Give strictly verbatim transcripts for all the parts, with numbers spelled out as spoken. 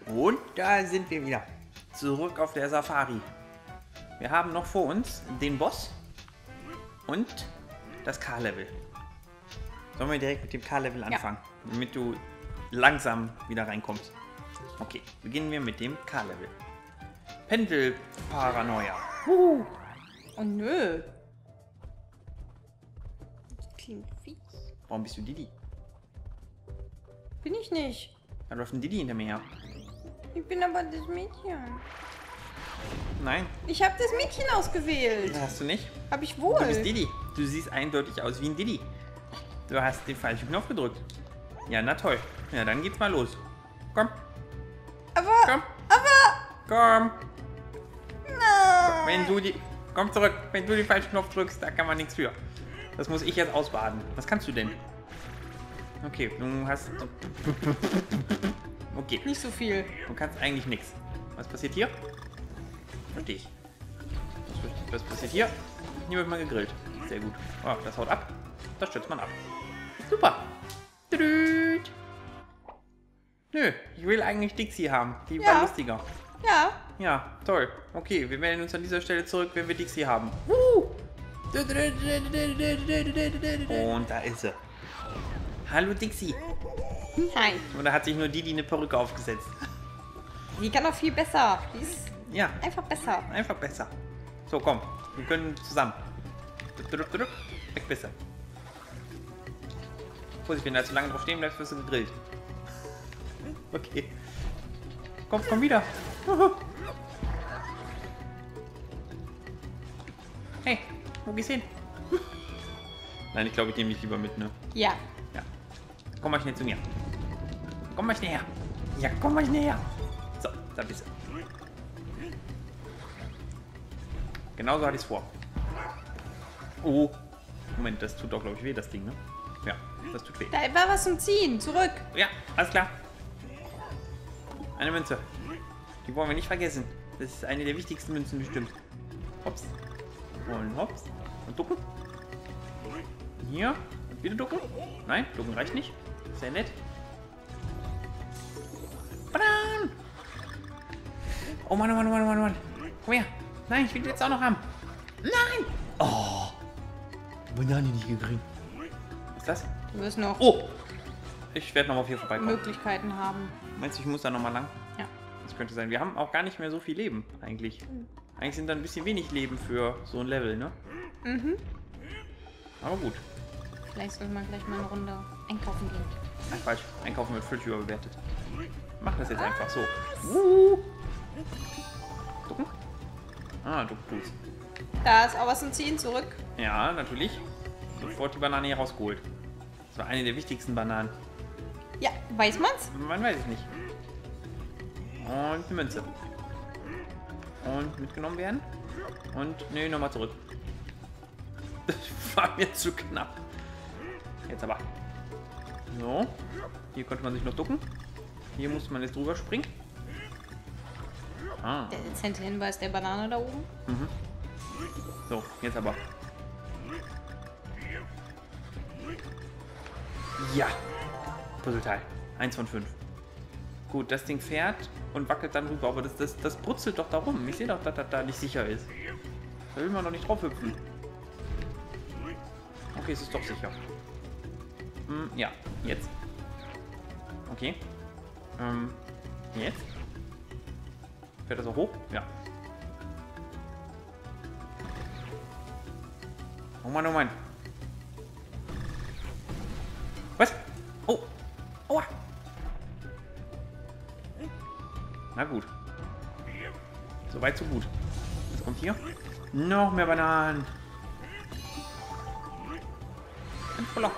Und da sind wir wieder. Zurück auf der Safari. Wir haben noch vor uns den Boss und das K-Level. Sollen wir direkt mit dem K-Level anfangen, ja, damit du langsam wieder reinkommst? Okay, beginnen wir mit dem K-Level. Pendelparanoia. Uh. Oh nö. Das klingt fies. Warum bist du Didi? Bin ich nicht. Da läuft ein Didi hinter mir her. Ich bin aber das Mädchen. Nein. Ich habe das Mädchen ausgewählt. Das hast du nicht. Hab ich wohl. Du bist Didi. Du siehst eindeutig aus wie ein Didi. Du hast den falschen Knopf gedrückt. Ja, na toll. Ja, dann geht's mal los. Komm. Aber. Komm. Aber. Komm. Nein. Wenn du die... Komm zurück. Wenn du den falschen Knopf drückst, da kann man nichts für. Das muss ich jetzt ausbaden. Was kannst du denn? Okay, du hast... Okay. Nicht so viel. Du kannst eigentlich nichts. Was passiert hier? Und ich. Was passiert hier? Hier wird mal gegrillt. Sehr gut. Oh, das haut ab. Das stützt man ab. Super. Tüdüt. Nö, ich will eigentlich Dixie haben. Die Ja. war lustiger. Ja. Ja, toll. Okay, wir melden uns an dieser Stelle zurück, wenn wir Dixie haben. Und da ist sie. Hallo Dixie. Hi. Oder hat sich nur Didi eine Perücke aufgesetzt? Die kann doch viel besser. Die ist Ja, einfach besser. einfach besser. So, komm. Wir können zusammen. Weg bist du. Vorsicht, wenn du da zu lange drauf stehen bleibst, wirst du gegrillt. Okay. Komm, komm wieder. Hey, wo gehst du hin? Nein, ich glaube, ich nehme dich lieber mit, ne? Ja. Ja. Komm mal schnell zu mir. Komm mal schnell her. Ja, komm mal schnell her. So, da bist du. Genauso hatte ich es vor. Oh. Moment, das tut doch, glaube ich, weh, das Ding, ne? Ja, das tut weh. Da war was zum Ziehen. Zurück. Ja, alles klar. Eine Münze. Die wollen wir nicht vergessen. Das ist eine der wichtigsten Münzen bestimmt. Hops. Und hops. Und ducken. Hier. Und wieder ducken. Nein, ducken reicht nicht. Sehr nett. Badam! Oh Mann, oh Mann, oh Mann, oh Mann, oh Mann. Komm her. Nein, ich will die jetzt auch noch haben. Nein! Oh. Banane nicht gekriegt. Was ist das? Du wirst noch Oh! Ich werde nochmal auf hier vorbeikommen. Möglichkeiten haben. Meinst du, ich muss da nochmal lang? Ja. Das könnte sein. Wir haben auch gar nicht mehr so viel Leben, eigentlich. Eigentlich sind da ein bisschen wenig Leben für so ein Level, ne? Mhm. Aber gut. Vielleicht soll man gleich mal eine Runde einkaufen gehen. Nein, falsch. Einkaufen wird völlig überbewertet. Mach das jetzt einfach so. Uh. Ducken? Ah, du tust. Da ist auch was zum Ziehen. Zurück. Ja, natürlich. Sofort die Banane hier rausgeholt. Das war eine der wichtigsten Bananen. Ja, weiß man's? Man weiß es nicht. Und eine Münze. Und mitgenommen werden. Und, nee, nochmal zurück. Das war mir zu knapp. Jetzt aber. So. Hier konnte man sich noch ducken. Hier musste man jetzt drüber springen. Ah. Der dezente Hinweis der Banane da oben. Mhm. So, jetzt aber. Ja. Puzzleteil. Eins von fünf. Gut, das Ding fährt und wackelt dann rüber, aber das, das, das brutzelt doch da rum. Ich sehe doch, dass das da nicht sicher ist. Da will man doch nicht drauf hüpfen. Okay, es ist doch sicher. Hm, ja, jetzt. Okay. Ähm, jetzt. Fährt das auch hoch? Ja. Oh Mann, oh Mann. Was? Oh. Aua. Na gut. Soweit, so gut. Was kommt hier? Noch mehr Bananen. Ein voller.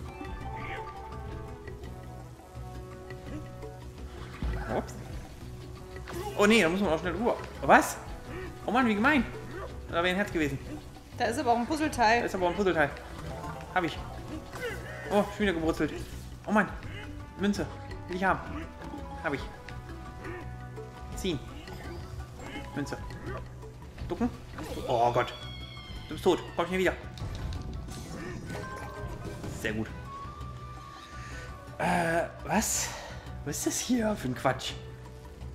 Ups. Oh nee, da muss man auch schnell rüber. Was? Oh Mann, wie gemein. Da wäre ein Herz gewesen. Da ist aber auch ein Da Puzzleteil. ist aber ein Puzzleteil. Hab ich. Oh, schon wieder gebrutzelt. Oh Mann. Münze. Will ich haben. Hab ich. Ziehen. Münze. Ducken. Oh Gott. Du bist tot. Komm schnell wieder. Sehr gut. Äh, was? Was ist das hier für ein Quatsch?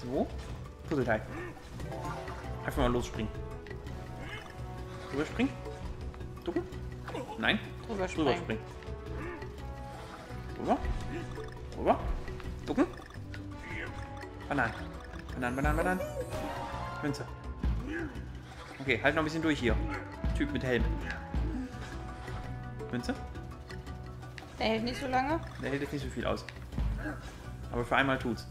So. Puzzleteil. Einfach mal losspringen. Drüber springen? Ducken? Nein. Drüber Drüber springen. springen. Drüber. Drüber. Ducken. Bananen. Bananen, Bananen, Bananen. Münze. Okay, halt noch ein bisschen durch hier. Typ mit Helm. Münze. Der hält nicht so lange. Der hält jetzt nicht so viel aus. Aber für einmal tut's.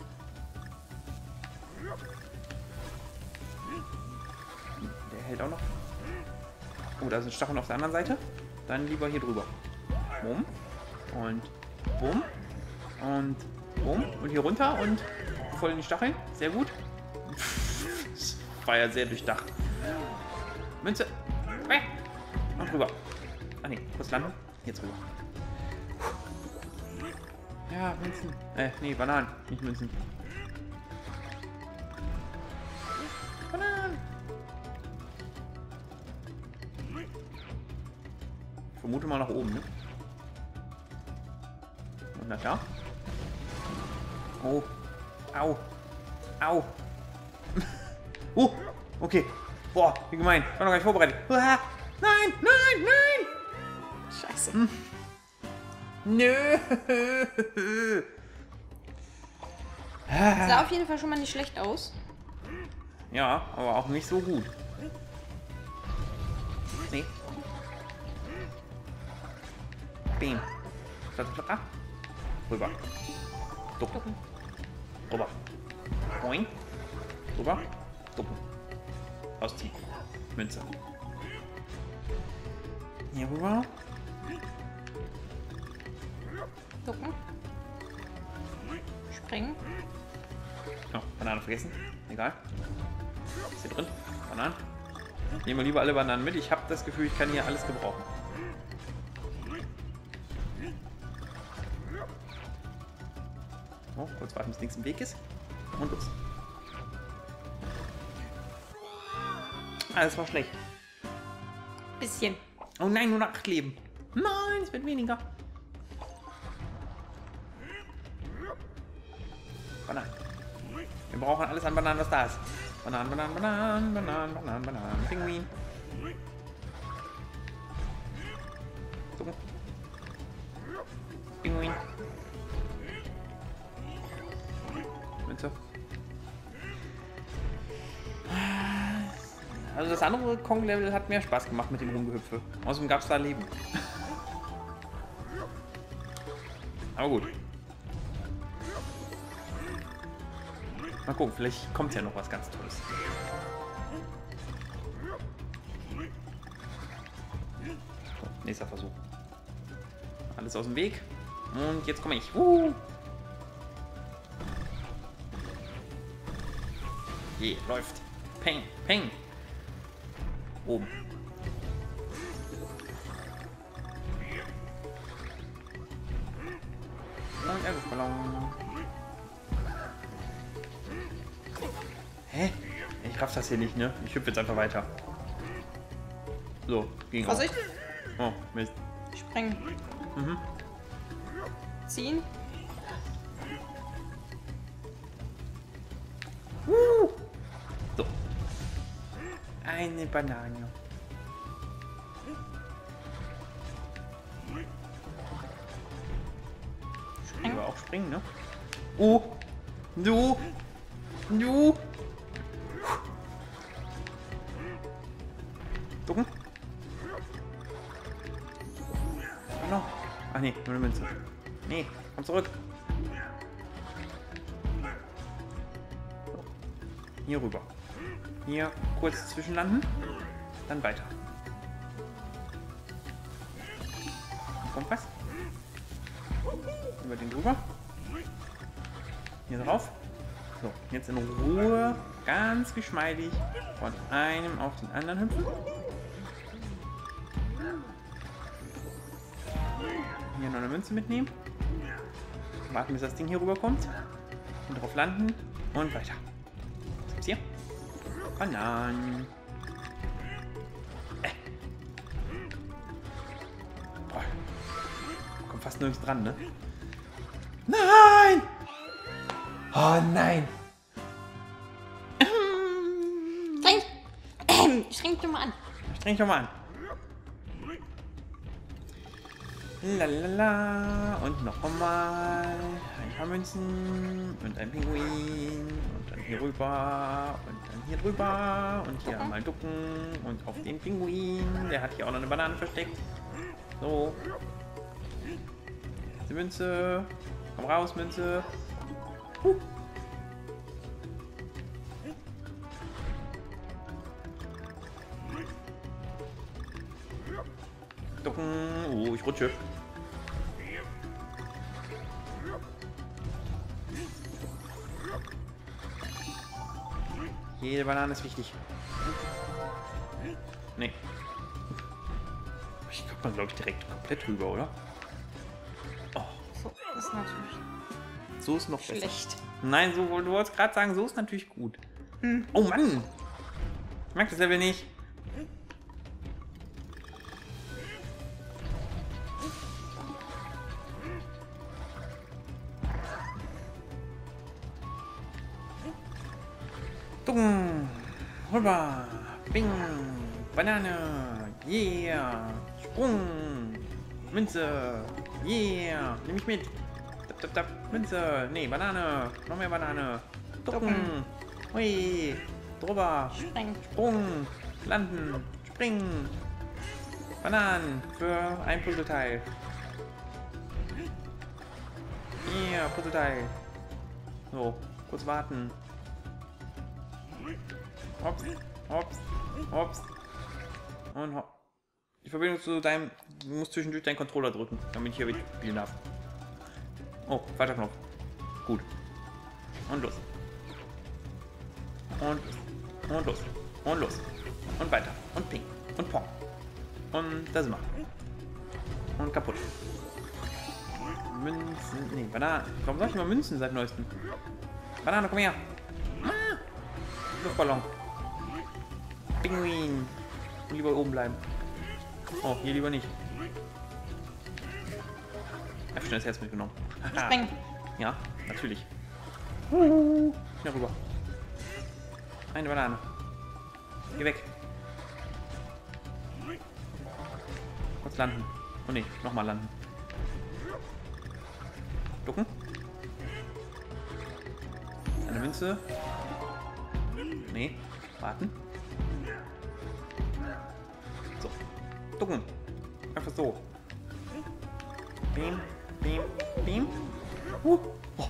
Der hält auch noch. Oh, da sind Stacheln auf der anderen Seite. Dann lieber hier drüber. Bumm. Und bumm. Und bumm. Und hier runter und voll in die Stacheln. Sehr gut. Das war ja sehr durchdacht. Münze. Und rüber. Ah ne, kurz landen. Jetzt rüber. Ja, Münzen. Äh, nee, Bananen. Nicht Münzen. Bananen. Ich vermute mal nach oben, ne? Und na da. Oh. Au. Au. Oh. Okay. Boah, wie gemein. Ich war noch gar nicht vorbereitet. Uah. Nein, nein, nein. Scheiße. Hm. Nö. Sah auf jeden Fall schon mal nicht schlecht aus. Ja, aber auch nicht so gut. Nee. Bim. Flatter. Rüber. Ducken. Rüber. Boing. Rüber. Ducken. Ausziehen. Münze. Hier rüber. Ducken. Springen. Oh, Banane vergessen. Egal. Ist hier drin? Bananen. Nehmen wir lieber alle Bananen mit. Ich habe das Gefühl, ich kann hier alles gebrauchen. Oh, kurz warten, bis links im Weg ist. Und los. Ah, das war schlecht. Bisschen. Oh nein, nur noch acht Leben. Nein, es wird weniger. Bananen. Wir brauchen alles an Bananen, was da ist. Bananen, Bananen, Bananen, Bananen, Bananen, Bananen. Pinguin. So. Pinguin. Münze. Also das andere Kong-Level hat mehr Spaß gemacht mit dem Rumgehüpfe. Außerdem gab es da Leben. Aber gut. Mal gucken, vielleicht kommt ja noch was ganz Tolles. So, nächster Versuch. Alles aus dem Weg. Und jetzt komme ich. Uh. Je, läuft. Peng, peng. Oben. Und Erdballon. Hä? Ich raff das hier nicht, ne? Ich hüpfe jetzt einfach weiter. So, ging auch. Vorsicht. Oh, Mist. Springen. Mhm. Ziehen. Uh. So. Eine Banane. Springen. Aber auch springen, ne? Oh. Du. Du. Ducken. Oh no. Ach nee, nur eine Münze. Nee, komm zurück. So. Hier rüber. Hier kurz zwischenlanden. Dann weiter. Kommt was? Über den drüber. Hier drauf. So, jetzt in Ruhe, ganz geschmeidig von einem auf den anderen hüpfen. Hier noch eine Münze mitnehmen. Warten, bis das Ding hier rüberkommt. Und drauf landen und weiter. Was gibt's hier? Bananen. Äh. Boah. Kommt fast nirgends dran, ne? Nein! Oh nein! Streng dich doch mal an. Streng dich doch mal an. Lalala. Und noch einmal. Ein paar Münzen. Und ein Pinguin. Und dann hier rüber. Und dann hier drüber. Und hier einmal ducken. Und auf den Pinguin. Der hat hier auch noch eine Banane versteckt. So. Die Münze. Komm raus, Münze. Huh. Ducken. Oh, ich rutsche. Jede Banane ist wichtig. Nee. Ich kommt man, glaube ich, direkt komplett rüber, oder? Oh. So ist natürlich So ist noch schlecht. besser. Nein, so, du wolltest gerade sagen, so ist natürlich gut. Hm. Oh Mann! Ich mag das Level nicht. Dumm. Rüber. Bing. Banane. Yeah. Sprung. Münze. Yeah. Nimm mich mit. Tap, tap, tap. Münze. Nee, Banane. Noch mehr Banane. Ducken. Hui. Drüber. Streng. Sprung. Landen. Springen. Bananen. Für ein Puzzleteil. Yeah, Puzzleteil. So, kurz warten. Hops, hops, hops. Und hopp. Die Verbindung zu deinem... Du musst zwischendurch deinen Controller drücken, damit ich hier wieder spielen darf. Oh, falscher Knopf. Gut. Und los. Und los. Und los. Und los. Und weiter. Und ping. Und pong. Und da sind wir. Und kaputt. Münzen. Nee, Banane. Warum soll ich immer Münzen seit neuestem? Banane, komm her. Ah, Luftballon. Pinguin. Und lieber oben bleiben. Oh, hier lieber nicht. Ich hab schnell das Herz mitgenommen. Streng. Ja, natürlich. Schnell rüber. Eine Banane. Geh weg. Kurz landen. Oh ne, nochmal landen. Ducken. Eine Münze. Nee, warten. So. Ducken. Einfach so. Beam, beam, beam. Uh. Oh.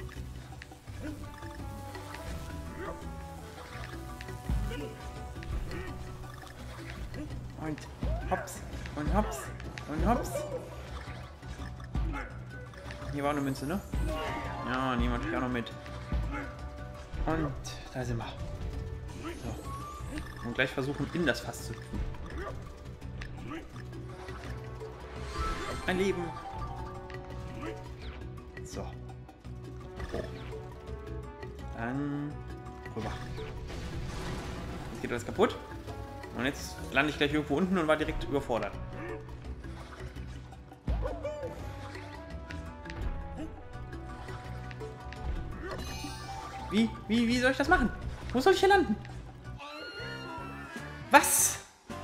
Und hops. Und hops. Und hops. Hier war eine Münze, ne? Ja, niemand spielt auch noch mit. Und da sind wir. So. Und gleich versuchen, in das Fass zu tun. Ein Leben. So. Oh. Dann rüber. Jetzt geht alles kaputt. Und jetzt lande ich gleich irgendwo unten und war direkt überfordert. Wie? Wie? Wie soll ich das machen? Wo soll ich hier landen? Was?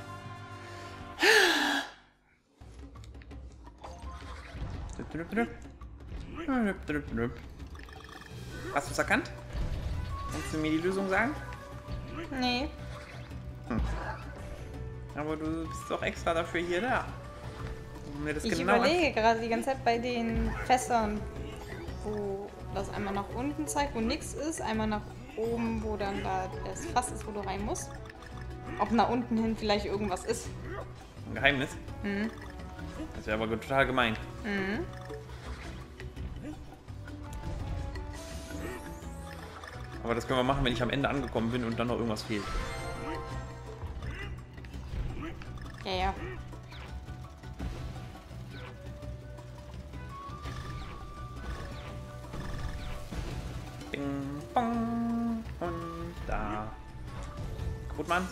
Hast du es erkannt? Kannst du mir die Lösung sagen? Nee. Hm. Aber du bist doch extra dafür hier da. Um mir das Ich genau überlege gerade die ganze Zeit bei den Fässern, wo das einmal nach unten zeigt, wo nichts ist, einmal nach oben, wo dann da das Fass ist, wo du rein musst. Ob nach unten hin vielleicht irgendwas ist. Ein Geheimnis? Mhm. Das wäre aber total gemein. Mhm. Aber das können wir machen, wenn ich am Ende angekommen bin und dann noch irgendwas fehlt. Ja, ja. Bing, bong. Und da. Kaputt, Mann.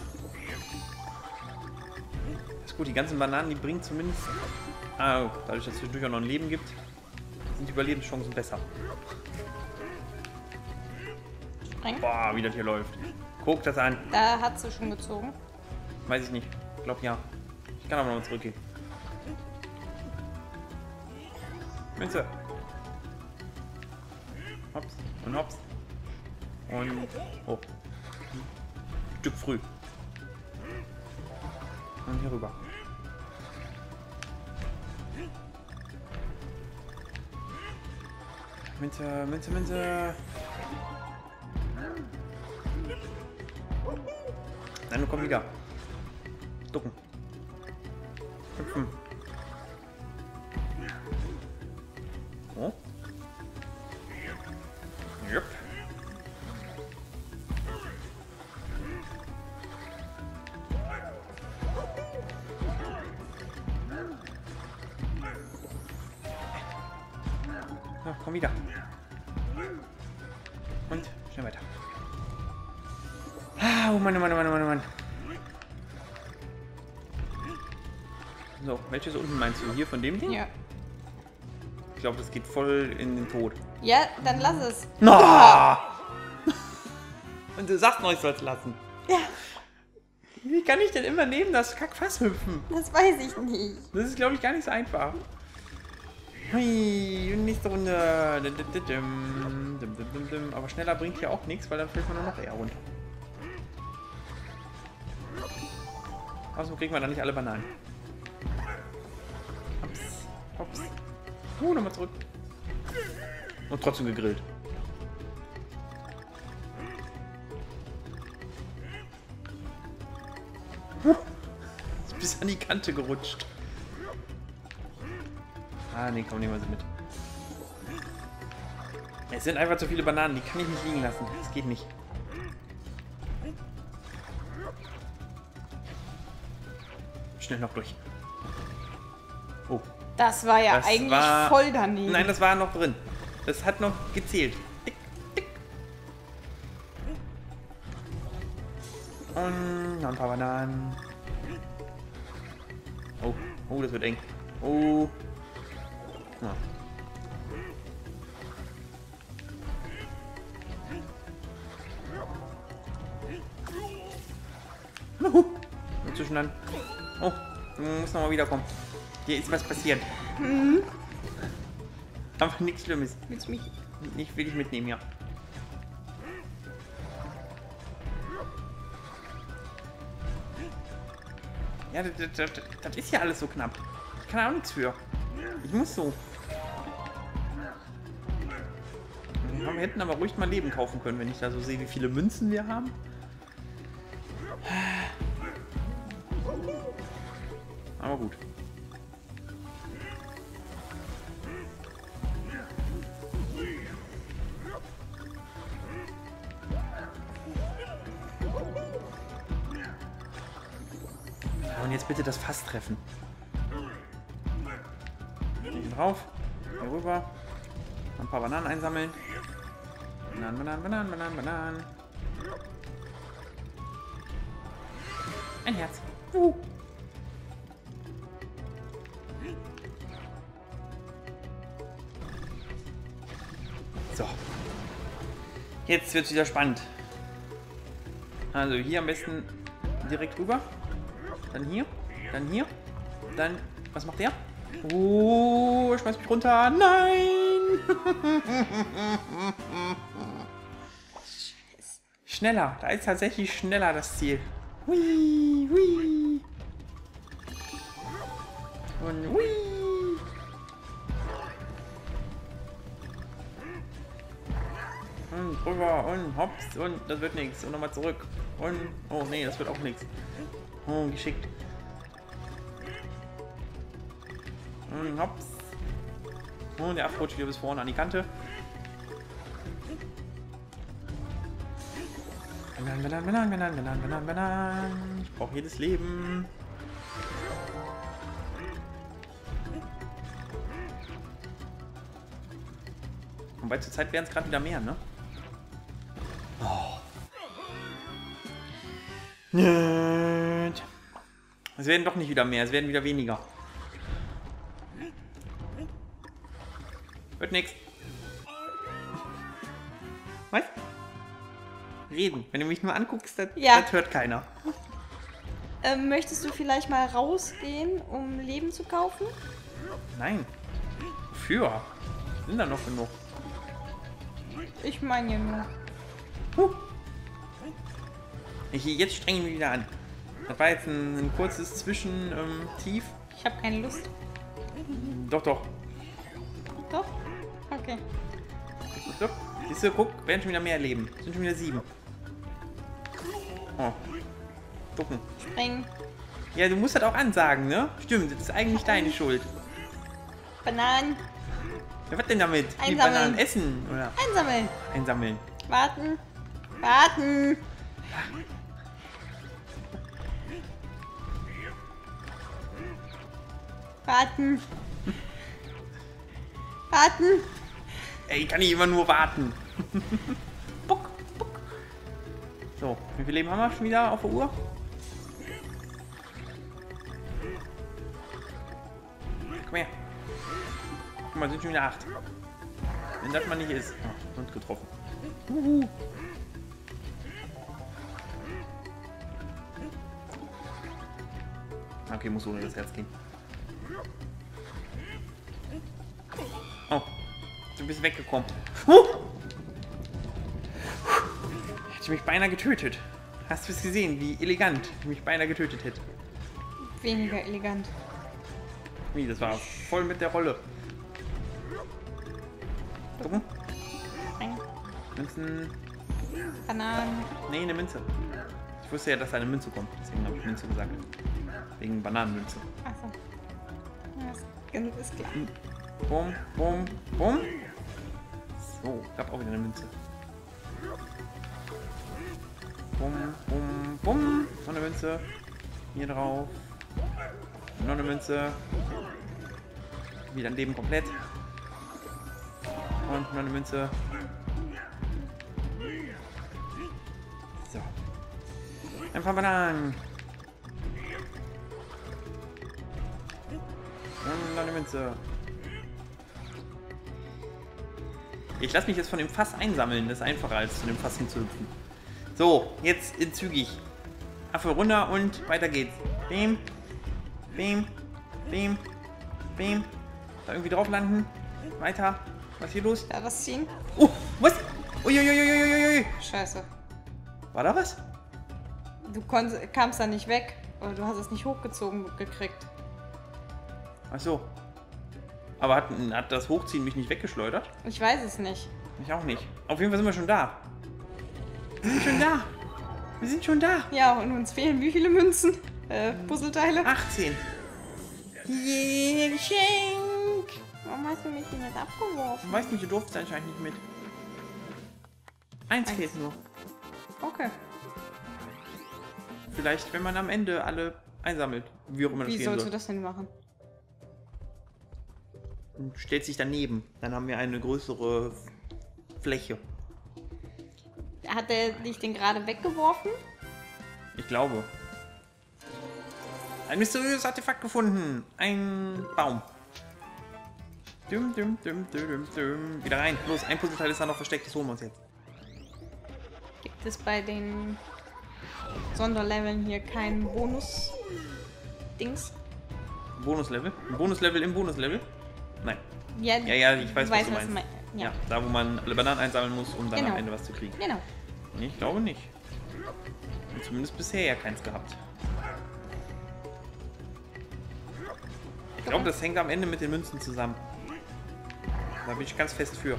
Ist gut, die ganzen Bananen, die bringen zumindest... Ah, dadurch, dass es zwischendurch auch noch ein Leben gibt, sind die Überlebenschancen besser. Streng. Boah, wie das hier läuft. Guck das an. Da hat sie schon gezogen. Weiß ich nicht. Ich glaube ja. Ich kann aber noch mal zurückgehen. Münze. Hops und hops. Und hoch. Ein Stück früh. Und hier rüber. Münze, Münze, Münze. Nein, du komm wieder. Ducken. Hüpfen. Oh. Jupp. So, komm wieder. Und schnell weiter. Ah, oh Mann, oh Mann, oh Mann, oh Mann, oh Mann. So, welches unten meinst du? Hier von dem Ding? Ja. Ich glaube, das geht voll in den Tod. Ja, dann lass es. No! Ja. Und du sagst noch, ich soll es lassen. Ja, Wie kann ich denn immer neben das Kackfass hüpfen? das weiß ich nicht. Das ist, glaube ich, gar nicht so einfach. Hui, und nächste Runde. Aber schneller bringt hier auch nichts, weil dann fällt man nur noch eher runter. Außerdem kriegt man dann nicht alle Bananen. Hops, hops. Uh, nochmal zurück. Und trotzdem gegrillt. Uh, ist bis an die Kante gerutscht. Ah, nee, komm, nehmen wir sie mit. Es sind einfach zu viele Bananen, die kann ich nicht liegen lassen. Das geht nicht. Schnell noch durch. Oh. Das war ja Das eigentlich war- voll daneben. Nein, das war noch drin. Das hat noch gezählt. Tick, tick. Und noch ein paar Bananen. Oh, oh, das wird eng. Oh. Ja. Juhu. Inzwischen dann. Oh, du musst nochmal wiederkommen. Hier ist was passiert. Mhm. Aber nichts Schlimmes. Willst du mich... Ich will dich mitnehmen, ja. Ja, das, das, das, das ist ja alles so knapp. Ich kann auch nichts für. Ich muss so. Wir hätten aber ruhig mal Leben kaufen können, wenn ich da so sehe, wie viele Münzen wir haben. Aber gut. Und jetzt bitte das Fass treffen. Hier drauf. Hier rüber. Ein paar Bananen einsammeln. Bananen, Bananen, Bananen, Bananen, Bananen. Ein Herz. Juhu. So. Jetzt wird es wieder spannend. Also hier am besten direkt rüber. Dann hier. Dann hier. Dann. Was macht der? Oh, er schmeißt mich runter. Nein! Schneller. Da ist tatsächlich schneller das Ziel. Hui, hui. Und hui. Und drüber und hops und das wird nichts. Und nochmal zurück. Und. Oh nee, das wird auch nichts. Oh, geschickt. Und hops. Und der abrutscht wieder bis vorne an die Kante. Bananen, Bananen, Bananen, Bananen, Bananen, Bananen, Bananen. Ich brauche jedes Leben. Wobei zur Zeit wären es gerade wieder mehr, ne? Oh. Nerd. Es werden doch nicht wieder mehr, es werden wieder weniger. Wird nix. Was? Reden. Wenn du mich nur anguckst, das, Ja. das hört keiner. Ähm, möchtest du vielleicht mal rausgehen, um Leben zu kaufen? Nein. Für. Sind da noch genug? Ich meine ja nur. Huh. Ich, jetzt streng ich mich wieder an. Das war jetzt ein, ein kurzes Zwischentief. Ähm, Tief. Ich habe keine Lust. doch, doch. Doch? Okay. Doch. Siehst du, guck, werden schon wieder mehr Leben. Sind schon wieder sieben. Oh. Gucken. Springen. Ja, du musst das auch ansagen, ne? Stimmt, das ist eigentlich deine Schuld. Bananen. Ja, was denn damit? Die Einsammeln. Bananen essen, oder? Einsammeln. Einsammeln. Warten. Warten. Warten. Warten. Ey, ich kann nicht immer nur warten. Buck, buck. So, wie viel Leben haben wir schon wieder auf der Uhr? Komm her. Guck mal, sind schon wieder acht. Wenn das mal nicht ist. Oh, und getroffen. Uhu. Okay, muss ohne das Herz gehen. Oh, du bist weggekommen. Huh. Hätte mich beinahe getötet. Hast du es gesehen, wie elegant ich mich beinahe getötet hätte? Weniger elegant. Wie, das war voll mit der Rolle. Gucken. Nein. Münzen. Bananen. Nee, eine Münze. Ich wusste ja, dass da eine Münze kommt. Deswegen habe ich Münze gesagt. Wegen Bananenmünze. Achso. Ja, ist, ist klar. Bum, bum, bum. So, gab auch wieder eine Münze. Bum, bum, bum. Noch eine Münze. Hier drauf. Noch eine Münze. Wieder ein Leben komplett. Und noch eine Münze. So. Ein paar Bananen. Und noch eine Münze. Ich lasse mich jetzt von dem Fass einsammeln. Das ist einfacher, als zu dem Fass hinzuhüpfen. So, jetzt in zügig. Affe runter und weiter geht's. Beam. Beam. Beam. Beam. Da irgendwie drauf landen. Weiter. Was ist hier los? Da was ziehen? Oh, was? Uiuiuiuiui. Scheiße. War da was? Du konntest, kamst da nicht weg. Oder du hast es nicht hochgezogen gekriegt. Ach so. Aber hat, hat das Hochziehen mich nicht weggeschleudert? Ich weiß es nicht. Ich auch nicht. Auf jeden Fall sind wir schon da. Wir sind schon da. Wir sind schon da. Ja, und uns fehlen wie viele Münzen? Äh, Puzzleteile? achtzehn. Yeah, Geschenk. Warum hast du mich denn nicht abgeworfen? Ich weiß nicht, du durftest anscheinend nicht mit. Eins Eins. fehlt nur. Okay. Vielleicht, wenn man am Ende alle einsammelt. Wie auch immer das Wie gehen sollst soll. du das denn machen? Und stellt sich daneben. Dann haben wir eine größere Fläche. Hat er dich denn gerade weggeworfen? Ich glaube. Ein mysteriöses Artefakt gefunden. Ein Baum. Düm, düm, düm, düm, düm, düm. Wieder rein. Los, ein Puzzleteil ist da noch versteckt. Das holen wir uns jetzt. Gibt es bei den Sonderleveln hier keinen Bonus-Dings? Bonuslevel? Ein Bonuslevel im Bonuslevel? Nein. Ja, Ja, ja, ich weiß, was weißt, du meinst. mein- Ja. Ja. Da, wo man alle Bananen einsammeln muss, um dann Genau. am Ende was zu kriegen. Genau. Nee, ich glaube nicht. Und zumindest bisher ja keins gehabt. Ich glaube, das hängt am Ende mit den Münzen zusammen. Da bin ich ganz fest für.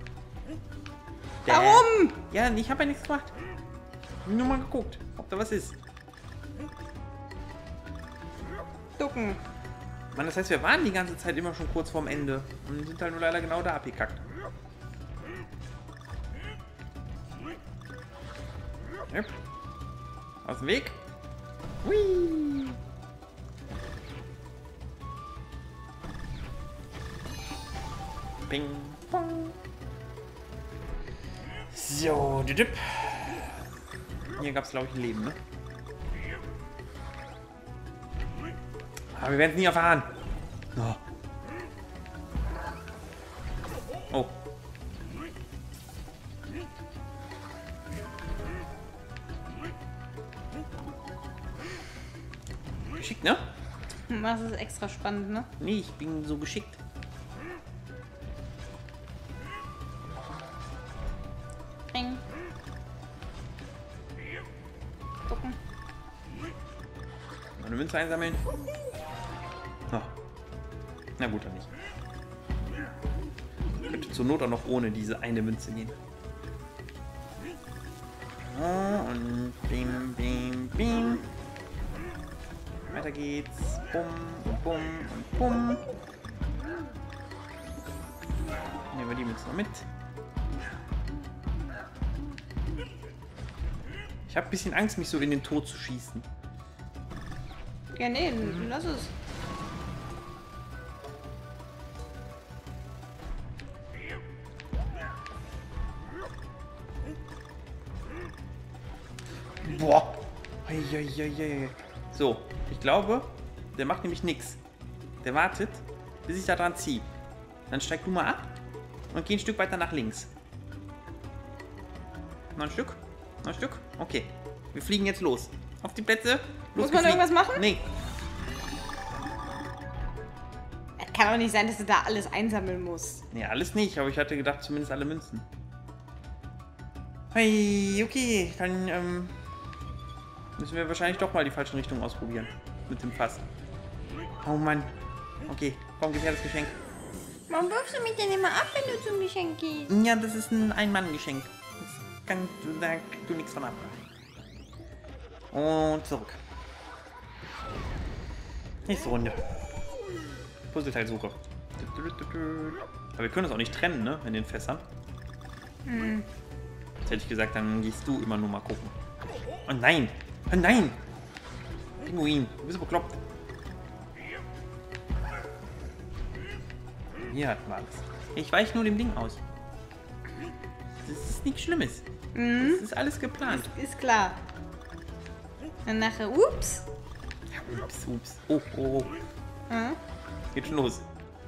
Warum? Ja, ich habe ja nichts gemacht. Ich habe nur mal geguckt, ob da was ist. Ducken. Mann, das heißt, wir waren die ganze Zeit immer schon kurz vorm Ende. Und sind halt nur leider genau da abgekackt. Yep. Aus dem Weg. Hui. Ping, pong. So, düdüp. Hier gab es, glaube ich, ein Leben, ne? Aber wir werden es nie erfahren. Oh. Oh. Ne? Das ist extra spannend, ne? Nee, ich bin so geschickt. Eng. Gucken. Eine Münze einsammeln. Oh. Na gut, dann nicht. Ich könnte zur Not auch noch ohne diese eine Münze gehen. Oh, und bim, bim, bim. Weiter geht's. Bum und bum und bum. Nehmen wir die Münze noch mit. Ich habe ein bisschen Angst, mich so in den Tod zu schießen. Ja, nee, lass es. Boah. Eieieiei. So, ich glaube, der macht nämlich nichts. Der wartet, bis ich da dran ziehe. Dann steig du mal ab und geh ein Stück weiter nach links. Noch ein Stück? Noch ein Stück? Okay. Wir fliegen jetzt los. Auf die Plätze. Los, Muss man gefliegt. irgendwas machen? Nee. Es kann doch nicht sein, dass du da alles einsammeln musst. Nee, alles nicht, aber ich hatte gedacht, zumindest alle Münzen. Hey, okay, dann ähm, müssen wir wahrscheinlich doch mal die falsche Richtung ausprobieren. Mit dem Fass. Oh Mann. Okay, komm, gib her das Geschenk. Warum wirfst du mich denn immer ab, wenn du zum Geschenk gehst? Ja, das ist ein Ein-Mann-Geschenk. Das kann, da kriegst du nichts von ab. Und zurück. Nächste Runde. Puzzleteilsuche. Aber wir können uns auch nicht trennen, ne? In den Fässern. Hm. Jetzt hätte ich gesagt, dann gehst du immer nur mal gucken. Oh nein! Oh nein! Pinguin, du bist bekloppt. Hier hatten wir alles. Ich weiche nur dem Ding aus. Das ist nichts Schlimmes. Mhm. Das ist alles geplant. Ist klar. Und nachher, ups. Ja, ups, ups. Oh, oh, oh. Hm? Geht schon los.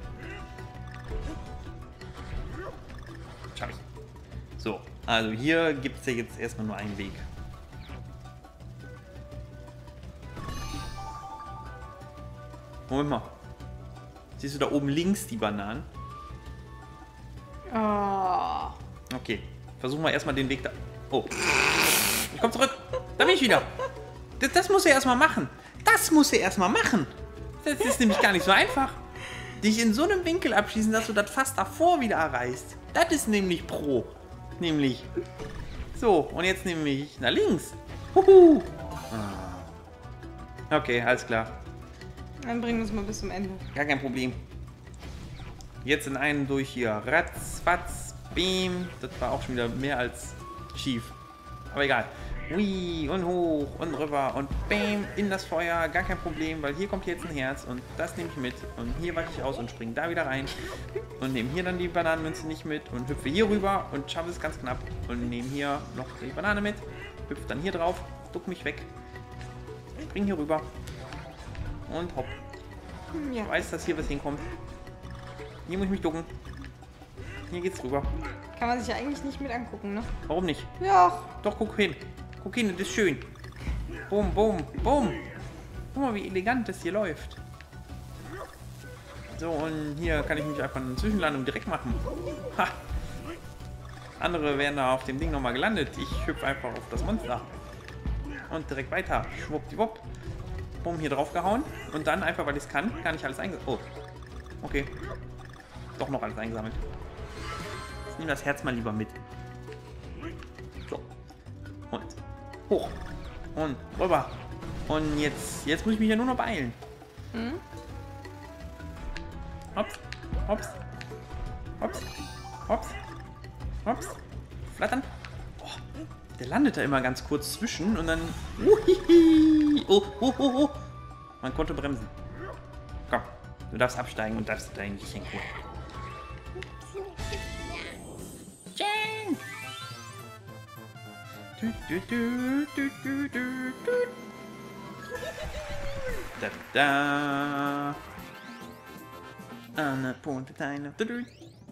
Schaff ich. So, also hier gibt es ja jetzt erstmal nur einen Weg. Moment mal. Siehst du da oben links die Bananen? Oh. Okay. Versuchen wir erstmal den Weg da. Oh. Ich komm zurück. Da bin ich wieder. Das, das muss er erstmal machen. Das muss er erstmal machen. Das ist nämlich gar nicht so einfach. Dich in so einem Winkel abschießen, dass du das fast davor wieder erreichst. Das ist nämlich Pro. Nämlich. So, und jetzt nämlich nach links. Huhu. Okay, alles klar. Dann bringen wir es mal bis zum Ende. Gar kein Problem. Jetzt in einen durch hier. Ratz, fatz, beam. Das war auch schon wieder mehr als schief. Aber egal. Hui, und hoch und rüber und bam, in das Feuer. Gar kein Problem, weil hier kommt jetzt ein Herz und das nehme ich mit. Und hier weiche ich aus und springe da wieder rein. Und nehme hier dann die Bananenmünze nicht mit und hüpfe hier rüber und schaffe es ganz knapp. Und nehme hier noch die Banane mit. Hüpfe dann hier drauf, duck mich weg. Spring hier rüber. Und hopp. Ja. Ich weiß, dass hier was hinkommt. Hier muss ich mich ducken. Hier geht's rüber. Kann man sich ja eigentlich nicht mit angucken, ne? Warum nicht? Ja. Doch, guck hin. Guck hin, das ist schön. Bum, bum, bum. Guck mal, wie elegant das hier läuft. So, und hier kann ich mich einfach eine Zwischenlandung direkt machen. Ha. Andere wären da auf dem Ding nochmal gelandet. Ich hüpfe einfach auf das Monster. Und direkt weiter. Schwuppdiwupp. Bumm, hier drauf gehauen. Und dann einfach, weil ich es kann, kann ich alles eingesammelt. Oh. Okay. Doch noch alles eingesammelt. Ich nehme das Herz mal lieber mit. So. Und hoch. Und rüber. Und jetzt, jetzt muss ich mich ja nur noch beeilen. Hm? Hops. Hops. Hops. Hops. Hops. Flattern. Oh, der landet da immer ganz kurz zwischen und dann... Uhihi. Oh, oh, oh, oh. Man konnte bremsen. Komm, du darfst absteigen und darfst dein Geschenk holen. Du, du, du, du, du, du, du. Da, da. Anne Punte Teile.